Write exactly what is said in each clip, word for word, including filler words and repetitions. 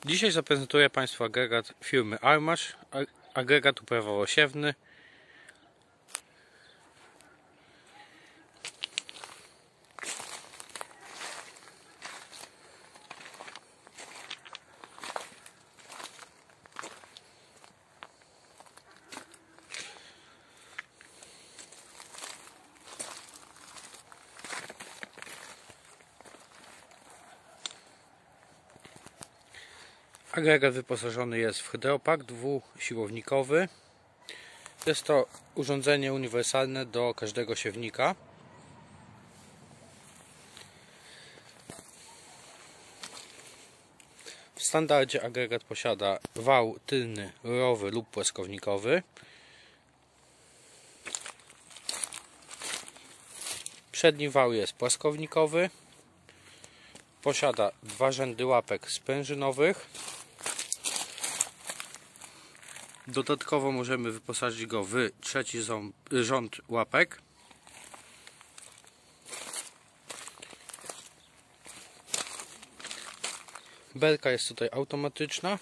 Dzisiaj zaprezentuję Państwu agregat firmy Armasz, agregat uprawowo-siewny. Agregat wyposażony jest w hydropak dwusiłownikowy. Jest to urządzenie uniwersalne do każdego siewnika. W standardzie agregat posiada wał tylny rurowy lub płaskownikowy. Przedni wał jest płaskownikowy. Posiada dwa rzędy łapek sprężynowych. Dodatkowo możemy wyposażyć go w trzeci rząd łapek. Belka jest tutaj automatyczna.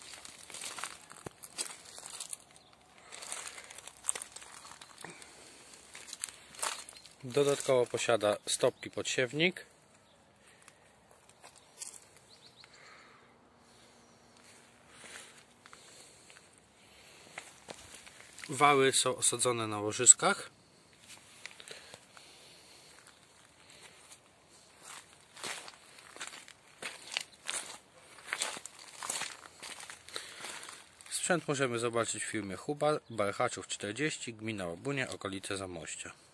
Dodatkowo posiada stopki podsiewnik. Wały są osadzone na łożyskach. Sprzęt możemy zobaczyć w firmie Hubar, Barchaczów czterdzieści, gmina Łabunie, okolice Zamościa.